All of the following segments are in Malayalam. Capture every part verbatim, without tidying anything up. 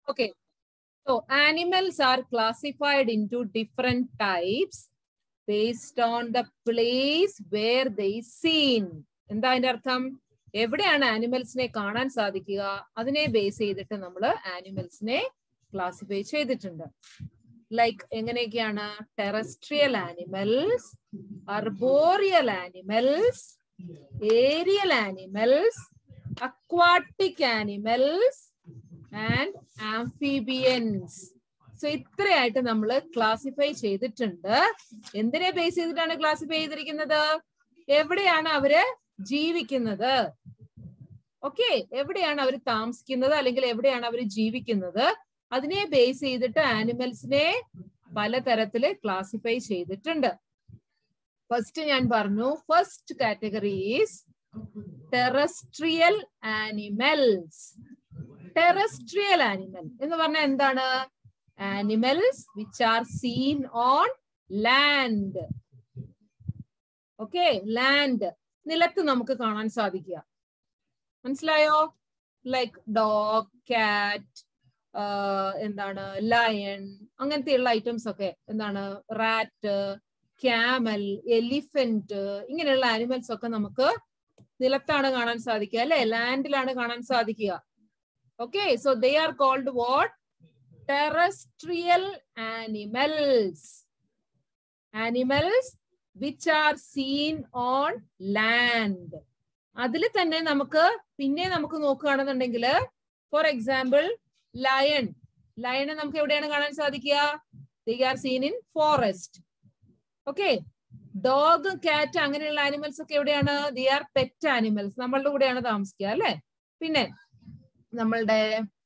Okay. So animals are classified into different types based on the place where they seen. എന്താ അതിന്റെ അർത്ഥം? എവിടെയാണ് ആനിമൽസിനെ കാണാൻ സാധിക്കുക അതിനെ ബേസ് ചെയ്തിട്ട് നമ്മൾ ആനിമൽസിനെ ക്ലാസിഫൈ ചെയ്തിട്ടുണ്ട്. ലൈക്ക് എങ്ങനെയൊക്കെയാണ്? Terrestrial animals, arboreal animals, aerial animals, aquatic animals and amphibians. So ഇത്രയായിട്ട് നമ്മൾ ക്ലാസിഫൈ ചെയ്തിട്ടുണ്ട്. എന്തിനെ ബേസ് ചെയ്തിട്ടാണ് ക്ലാസിഫൈ ചെയ്തിരിക്കുന്നത്? എവിടെയാണ് അവര് ജീവിക്കുന്നത്, ഓക്കെ, എവിടെയാണ് അവർ താമസിക്കുന്നത് അല്ലെങ്കിൽ എവിടെയാണ് അവർ ജീവിക്കുന്നത്, അതിനെ ബേസ് ചെയ്തിട്ട് ആനിമൽസിനെ പലതരത്തില് ക്ലാസിഫൈ ചെയ്തിട്ടുണ്ട്. ഫസ്റ്റ് ഞാൻ പറഞ്ഞു, first category is terrestrial animals. Terrestrial animal എന്ന് പറഞ്ഞാൽ എന്താണ്? Animals which are seen on land. Okay, land, നിലത്ത് നമുക്ക് കാണാൻ സാധിക്കുക. മനസ്സിലായോ? ലൈക്ക് ഡോഗ്, കാറ്റ്, എന്താണ്, ലയൺ, അങ്ങനത്തെയുള്ള ഐറ്റംസ് ഒക്കെ എന്താണ്, റാറ്റ്, ക്യാമൽ, എലിഫന്റ്, ഇങ്ങനെയുള്ള ആനിമൽസ് ഒക്കെ നമുക്ക് നിലത്താണ് കാണാൻ സാധിക്കുക, അല്ലെ? ലാൻഡിലാണ് കാണാൻ സാധിക്കുക. Okay, so they are called what? Terrestrial animals. Animals which are seen on land. അതിൽ തന്നെ നമുക്ക് പിന്നെ നമുക്ക് നോക്കുകയാണെന്നുണ്ടെങ്കിൽ, ഫോർ എക്സാമ്പിൾ ലയൺ. ലയൺ നമുക്ക് എവിടെയാണ് കാണാൻ സാധിക്കുക? They are seen in forest. Okay, dog, cat, അങ്ങനെയുള്ള ആനിമൽസ് ഒക്കെ എവിടെയാണ്? They are pet animals. നമ്മളുടെ കൂടെയാണ് താമസിക്കുക, അല്ലെ? പിന്നെ നമ്മളുടെ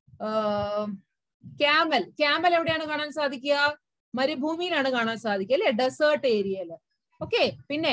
ക്യാമൽ, ക്യാമൽ എവിടെയാണ് കാണാൻ സാധിക്കുക? മരുഭൂമിയിലാണ് കാണാൻ സാധിക്കുക, അല്ലെ? ഡെസേർട്ട് ഏരിയയില്. ഓക്കെ, പിന്നെ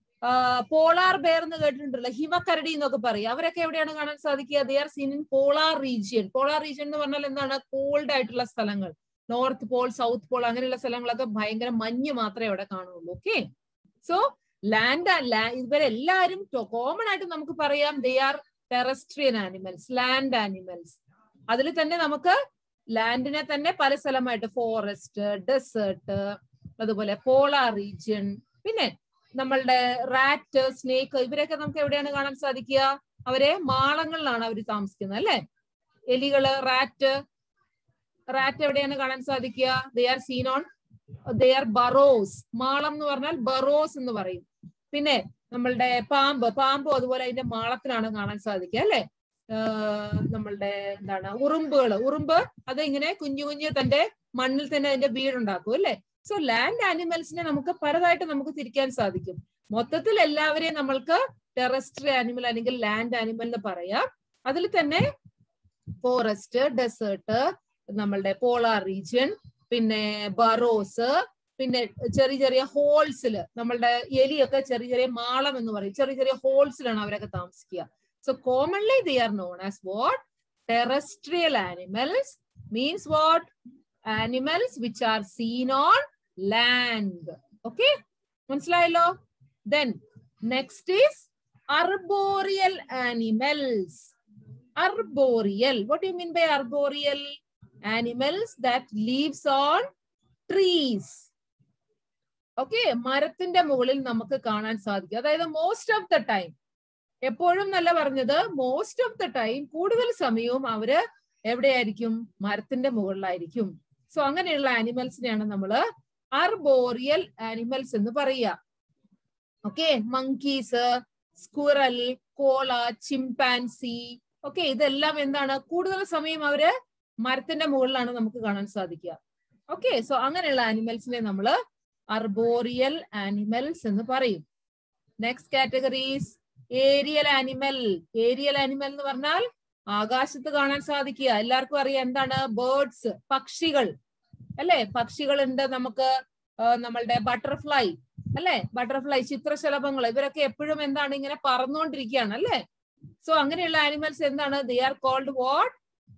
പോളാർ ബെയർ എന്ന് കേട്ടിട്ടുണ്ടല്ലോ, ഹിമക്കരടി എന്നൊക്കെ പറയും. അവരൊക്കെ എവിടെയാണ് കാണാൻ സാധിക്കുക? They are seen in polar region. Polar region എന്ന് പറഞ്ഞാൽ എന്താണ്? കോൾഡ് ആയിട്ടുള്ള സ്ഥലങ്ങൾ, നോർത്ത് പോൾ, സൗത്ത് പോൾ, അങ്ങനെയുള്ള സ്ഥലങ്ങളൊക്കെ ഭയങ്കര മഞ്ഞ് മാത്രമേ അവിടെ കാണുള്ളൂ. ഓക്കെ, സോ ലാൻഡ്, ഇവരെല്ലാരും കോമൺ ആയിട്ട് നമുക്ക് പറയാം they are terrestrial animals, land animals. അതിൽ തന്നെ നമുക്ക് ലാൻഡിനെ തന്നെ പല സ്ഥലമായിട്ട്, ഫോറസ്റ്റ്, ഡെസേർട്ട്, അതുപോലെ പോളാർ റീജിയൻ, പിന്നെ നമ്മളുടെ റാറ്റ്, സ്നേക്ക്, ഇവരൊക്കെ നമുക്ക് എവിടെയാണ് കാണാൻ സാധിക്കുക? അവരെ മാളങ്ങളിലാണ് അവർ താമസിക്കുന്നത്, അല്ലെ? എലികള്, റാറ്റ്, റാറ്റ് എവിടെയാണ് കാണാൻ സാധിക്കുക? They are seen on, they are burrows. മാളം എന്ന് പറഞ്ഞാൽ ബറോസ് എന്ന് പറയും. പിന്നെ നമ്മളുടെ പാമ്പ്, പാമ്പും അതുപോലെ അതിന്റെ മാളത്തിലാണ് കാണാൻ സാധിക്കുക, അല്ലെ? നമ്മളുടെ എന്താണ്, ഉറുമ്പുകള്, ഉറുമ്പ് അത് ഇങ്ങനെ കുഞ്ഞു കുഞ്ഞു തന്റെ മണ്ണിൽ തന്നെ അതിന്റെ വീടുണ്ടാക്കും, അല്ലെ? സോ ലാൻഡ് ആനിമൽസിനെ നമുക്ക് പലതായിട്ട് നമുക്ക് തിരിക്കാൻ സാധിക്കും. മൊത്തത്തിൽ എല്ലാവരെയും നമ്മൾക്ക് ടെറസ്ട്രിയൽ ആനിമൽ അല്ലെങ്കിൽ ലാൻഡ് ആനിമൽ എന്ന് പറയാം. അതിൽ തന്നെ ഫോറസ്റ്റ്, ഡെസേർട്ട്, നമ്മളുടെ പോളാർ റീജിയൻ, പിന്നെ ബറോസ്, പിന്നെ ചെറിയ ചെറിയ ഹോൾസിൽ, നമ്മളുടെ എലിയൊക്കെ ചെറിയ ചെറിയ മാളം എന്ന് പറയും, ചെറിയ ചെറിയ ഹോൾസിലാണ് അവരൊക്കെ താമസിക്കുക. So commonly they are known as what? Terrestrial animals. Means what? Animals which are seen on land. Okay, മനസ്സിലായല്ലോ? Then next is arboreal animals. Arboreal, what do you mean by arboreal? Animals that lives on trees. Okay, മരത്തിന്റെ മുകളിൽ നമുക്ക് കാണാൻ സാധിക്കും. അതായത് മോസ്റ്റ് ഓഫ് ദ ടൈം, എപ്പോഴും നല്ല പറഞ്ഞത്, മോസ്റ്റ് ഓഫ് ദ ടൈം, കൂടുതൽ സമയവും അവര് എവിടെയായിരിക്കും? മരത്തിന്റെ മുകളിലായിരിക്കും. സോ അങ്ങനെയുള്ള ആനിമൽസിനെയാണ് നമ്മള് അർബോറിയൽ ആനിമൽസ് എന്ന് പറയുക. Okay, monkeys, squirrel, koala, chimpanzee, okay, ഇതെല്ലാം എന്താണ്? കൂടുതൽ സമയം അവര് മരത്തിന്റെ മുകളിലാണ് നമുക്ക് കാണാൻ സാധിക്കുക. ഓക്കെ, സോ അങ്ങനെയുള്ള ആനിമൽസിനെ നമ്മള് അർബോറിയൽ ആനിമൽസ് എന്ന് പറയും. Next categories aerial animal. Aerial animal എന്ന് പറഞ്ഞാൽ ആകാശത്ത് കാണാൻ സാധിക്കുക. എല്ലാവർക്കും അറിയാം എന്താണ്? ബേർഡ്സ്, പക്ഷികൾ, അല്ലെ? പക്ഷികളുണ്ട് നമുക്ക്. നമ്മളുടെ ബട്ടർഫ്ലൈ, അല്ലെ? ബട്ടർഫ്ലൈ, ചിത്രശലഭങ്ങൾ, ഇവരൊക്കെ എപ്പോഴും എന്താണ്? ഇങ്ങനെ പറന്നുകൊണ്ടിരിക്കുകയാണ്, അല്ലെ? സോ അങ്ങനെയുള്ള ആനിമൽസ് എന്താണ്? They are called what?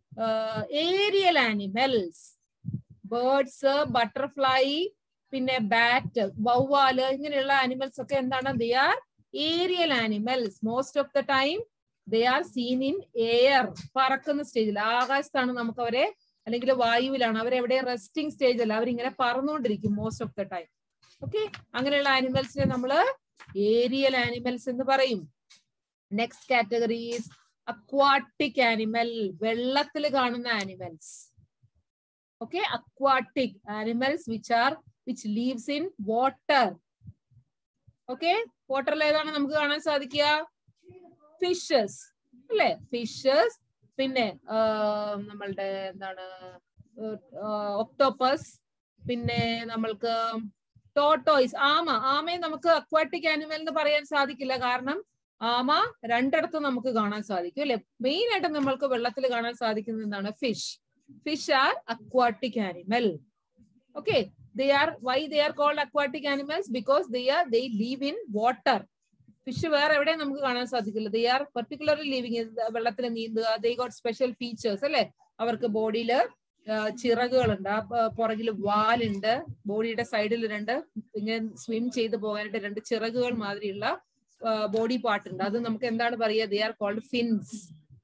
Aerial animals. Birds, butterfly, പിന്നെ ബാറ്റ്, വവ്വാല്, ഇങ്ങനെയുള്ള ആനിമൽസ് ഒക്കെ എന്താണ്? They are aerial animals. Most of the time they are seen in air. പറക്കുന്ന സ്റ്റേജിൽ, ആകാശത്താണ് നമുക്ക് അവരെ അല്ലെങ്കിൽ വായുവിലാണ്. അവരെവിടെ റെസ്റ്റിംഗ് സ്റ്റേജ് അല്ല, അവരിങ്ങനെ പറന്നുകൊണ്ടിരിക്കും most of the time. Okay, അങ്ങനെയുള്ള ആനിമൽസിനെ നമ്മൾ ഏരിയൽ ആനിമൽസ് എന്ന് പറയും. Next category is aquatic animal, വെള്ളത്തിൽ കാണുന്ന animals. Okay, aquatic animals which are which lives in water. Okay, വാട്ടറിൽ ഏതാണ് നമുക്ക് കാണാൻ സാധിക്കുക? ഫിഷസ് അല്ലെ, ഫിഷസ്. പിന്നെ നമ്മളുടെ എന്താണ് ഒക്ടോപ്പസ്, പിന്നെ നമ്മൾക്ക് ടോട്ടോയ്സ്, ആമ. ആമയെ നമുക്ക് അക്വാട്ടിക് ആനിമൽ എന്ന് പറയാൻ സാധിക്കില്ല, കാരണം ആമ രണ്ടിടത്തും നമുക്ക് കാണാൻ സാധിക്കും അല്ലെ. മെയിൻ ആയിട്ട് നമ്മൾക്ക് വെള്ളത്തിൽ കാണാൻ സാധിക്കുന്ന എന്താണ്? Fish. Fish are aquatic animal. Okay, they are why they are called aquatic animals? Because they are they live in water. Fish വേറെ എവിടെയും നമുക്ക് കാണാൻ സാധിക്കില്ല. ദേ ആർ പെർട്ടിക്കുലർലി ലിവിങ് വെള്ളത്തിൽ നീന്തുക. ദേ ഗോട്ട് സ്പെഷ്യൽ ഫീച്ചേഴ്സ് അല്ലെ. അവർക്ക് ബോഡിയില് ചിറകുകളുണ്ട്, പുറകിൽ വാലുണ്ട്, ബോഡിയുടെ സൈഡിൽ രണ്ട് ഇങ്ങനെ സ്വിം ചെയ്ത് പോകാനായിട്ട് രണ്ട് ചിറകുകൾ മാതിരിയുള്ള ബോഡി പാർട്ട് ഉണ്ട്. അത് നമുക്ക് എന്താണ് പറയുക? They are called fins.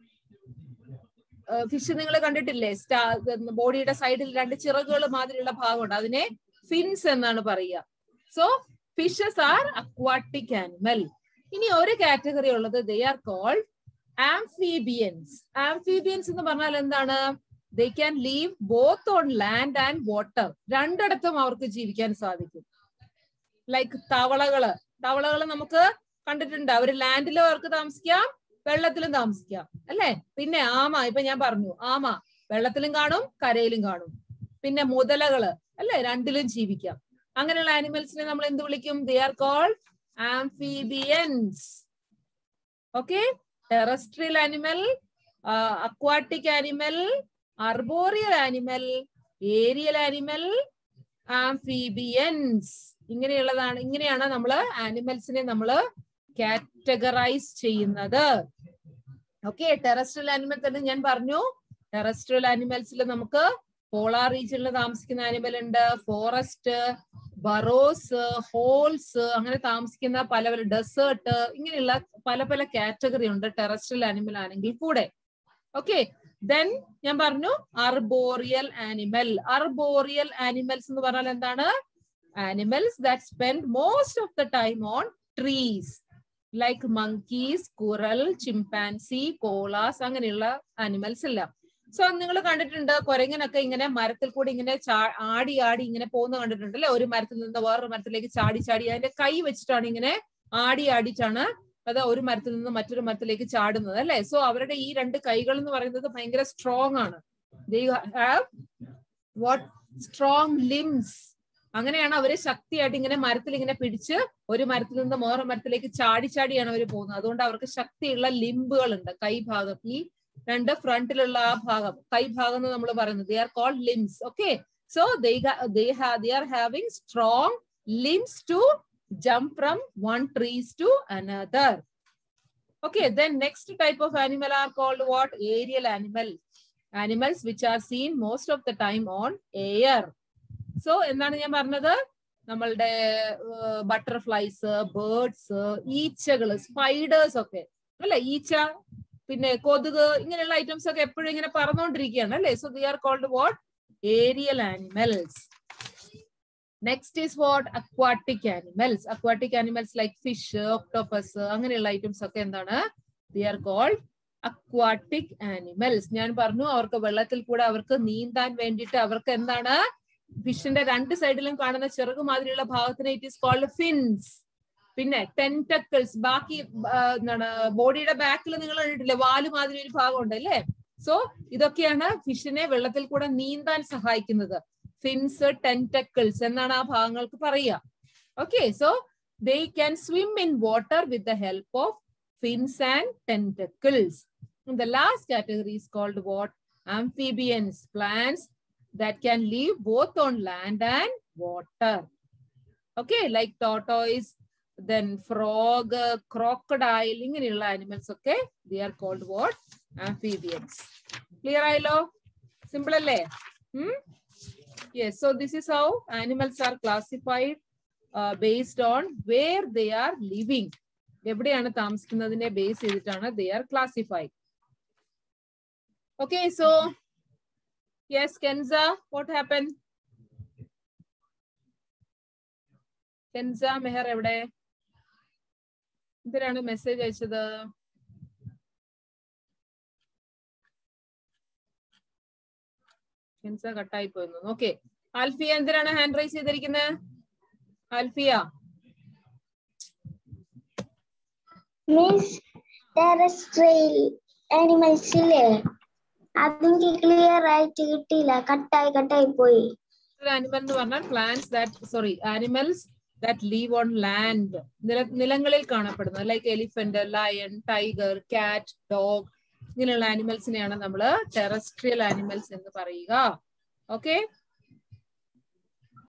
Fish നിങ്ങൾ കണ്ടിട്ടില്ലേ? സ്റ്റാ ബോഡിയുടെ സൈഡിൽ രണ്ട് ചിറകുകൾ മാതിരിയുള്ള ഭാഗമുണ്ട്, അതിനെ ഫിൻസ് എന്നാണ് പറയുക. So fishes are aquatic animal. ഇനി ഒരു കാറ്റഗറി ഉള്ളത് they are called amphibians. Amphibians എന്ന് പറഞ്ഞാൽ എന്താണ്? They can live both on land and water. രണ്ടിടത്തും അവർക്ക് ജീവിക്കാൻ സാധിക്കും. ലൈക്ക് തവളകള്. തവളകള് നമുക്ക് കണ്ടിട്ടുണ്ട്, അവര് ലാൻഡിലും അവർക്ക് താമസിക്കാം, വെള്ളത്തിലും താമസിക്കാം അല്ലെ. പിന്നെ ആമ, ഇപ്പൊ ഞാൻ പറഞ്ഞു ആമ വെള്ളത്തിലും കാണും കരയിലും കാണും. പിന്നെ മുതലകള് അല്ലെ, രണ്ടിലും ജീവിക്കാം. അങ്ങനെയുള്ള ആനിമൽസിനെ നമ്മൾ എന്ത് വിളിക്കും? They are called amphibians. Okay, terrestrial animal, aquatic animal, arboreal animal, aerial animal, amphibians. ഇങ്ങനെയുള്ളതാണ്, ഇങ്ങനെയാണ് നമ്മൾ ആനിമൽസിനെ നമ്മൾ കാറ്റഗറൈസ് ചെയ്യുന്നത്. ഓക്കെ, ടെറസ്ട്രിയൽ ആനിമൽ തന്നെ ഞാൻ പറഞ്ഞു. ടെറസ്ട്രിയൽ ആനിമൽസിൽ നമുക്ക് പോളാർ റീജിയനിൽ താമസിക്കുന്ന ആനിമൽ ഉണ്ട്, ഫോറസ്റ്റ്, ബറോസ്, ഹോൾസ്, അങ്ങനെ താമസിക്കുന്ന പല പല ഡെസേർട്ട്, ഇങ്ങനെയുള്ള പല പല കാറ്റഗറി ഉണ്ട് ടെറസ്ട്രിയൽ ആനിമൽ ആണെങ്കിൽ കൂടെ. ഓക്കെ, ദെൻ ഞാൻ പറഞ്ഞു അർബോറിയൽ ആനിമൽ. അർബോറിയൽ ആനിമൽസ് എന്ന് പറഞ്ഞാൽ എന്താണ്? Animals that spend most of the time on trees, like monkeys, squirrel, chimpanzee, koalas, അങ്ങനെയുള്ള ആനിമൽസ് എല്ലാം. സോ നിങ്ങൾ കണ്ടിട്ടുണ്ട് കുരങ്ങനൊക്കെ ഇങ്ങനെ മരത്തിൽ കൂടി ഇങ്ങനെ ആടി ആടി ഇങ്ങനെ പോകുന്ന കണ്ടിട്ടുണ്ട് അല്ലെ. ഒരു മരത്തിൽ നിന്ന് വേറൊരു മരത്തിലേക്ക് ചാടി ചാടി അതിന്റെ കൈ വെച്ചിട്ടാണ് ഇങ്ങനെ ആടി ആടിച്ചാണ് അത് ഒരു മരത്തിൽ നിന്ന് മറ്റൊരു മരത്തിലേക്ക് ചാടുന്നത് അല്ലെ. സോ അവരുടെ ഈ രണ്ട് കൈകൾ എന്ന് പറയുന്നത് ഭയങ്കര സ്ട്രോങ് ആണ്. They have what? Strong limbs. അങ്ങനെയാണ് അവര് ശക്തിയായിട്ട് ഇങ്ങനെ മരത്തിൽ ഇങ്ങനെ പിടിച്ച് ഒരു മരത്തിൽ നിന്ന് വേറെ മരത്തിലേക്ക് ചാടി ചാടിയാണ് അവർ പോകുന്നത്. അതുകൊണ്ട് അവർക്ക് ശക്തിയുള്ള ലിംബുകൾ ഉണ്ട് കൈഭാഗം. ഈ രണ്ട് ഫ്രണ്ടിലുള്ള ആ ഭാഗം, കൈഭാഗം എന്ന് നമ്മൾ പറയുന്നത്, they are called limbs. Okay, so they they have they are having strong limbs to jump from one trees to another. Okay, then next type of animal are called what? Aerial animal. Animals which are seen most of the time on air. So എന്താണ് ഞാൻ പറഞ്ഞത്? നമ്മളുടെ ബട്ടർഫ്ലൈസ്, ബേർഡ്സ്, ഈച്ചകള്, സ്പൈഡേഴ്സ് ഒക്കെ അല്ലെ. ഈച്ച, പിന്നെ കൊതുക്, ഇങ്ങനെയുള്ള ഐറ്റംസ് ഒക്കെ എപ്പോഴും ഇങ്ങനെ പറന്നുകൊണ്ടിരിക്കുകയാണ് അല്ലെ. So they are called what? Aerial animals. Next is what? Aquatic animals. Aquatic animals like fish, octopus, അങ്ങനെയുള്ള ഐറ്റംസ് ഒക്കെ എന്താണ്? They are called aquatic animals. ഞാൻ പറഞ്ഞു അവർക്ക് വെള്ളത്തിൽ കൂടെ അവർക്ക് നീന്താൻ വേണ്ടിയിട്ട് അവർക്ക് എന്താണ്? ഫിഷിന്റെ രണ്ട് സൈഡിലും കാണുന്ന ചിറക് മാതിരിയുള്ള ഭാഗത്തിന് ഇറ്റ് ഈസ് കോൾഡ് ഫിൻസ്. പിന്നെ ടെന്റക്കിൾസ്, ബാക്കി എന്താണ് ബോഡിയുടെ ബാക്കിൽ നിങ്ങൾ കണ്ടിട്ടില്ലേ വാല് മാതിരി ഒരു ഭാഗം ഉണ്ട് അല്ലേ. സോ ഇതൊക്കെയാണ് ഫിഷിനെ വെള്ളത്തിൽ കൂടെ നീന്താൻ സഹായിക്കുന്നത്. ഫിൻസ്, ടെന്റക്കിൾസ് എന്നാണ് ആ ഭാഗങ്ങൾക്ക് പറയുക. Okay, so they can swim in water with the help of fins and tentacles. And the last category is called what? Amphibians, plants that can live both on land and water. Okay, like tortoise, then frog, crocodile, ingeniulla animals, okay, they are called what? Amphibians. Clear ayallo? Simple alle? Hmm? Yes, so this is how animals are classified uh, based on where they are living. എവിടെയാണ് താമസിക്കുന്നതിനെ ബേസ് ചെയ്തിട്ടാണ് they are classified. Okay, so Yes, Kenza, what happened? Kenza Meher എവിടെ? എന്തിനാണ് മെസ്സേജ് അയച്ചത്? കെൻസ കട്ടായി പോയിരുന്നു. ഓക്കെ, ആൽഫിയ എന്തിനാണ് ഹാൻഡ് റൈസ് ചെയ്തിരിക്കുന്നത്? ആൽഫിയ മീൻസ് ടെറസ്ട്രിയൽ ആനിമൽസ് ഇല്ലേ, അതെനിക്ക് ക്ലിയർ ആയിട്ട് കിട്ടിയില്ല, കട്ടായി കട്ടായി പോയി. ആനിമൽ എന്ന് പറഞ്ഞാൽ plants that sorry animals that live on land, നിലങ്ങളിൽ കാണപ്പെടുന്നത്, like elephant, lion, tiger, cat, dog, ഇങ്ങനെയുള്ള ആനിമൽസിനെയാണ് നമ്മൾ ടെറസ്ട്രിയൽ ആനിമൽസ് എന്ന് പറയുക. ഓക്കെ.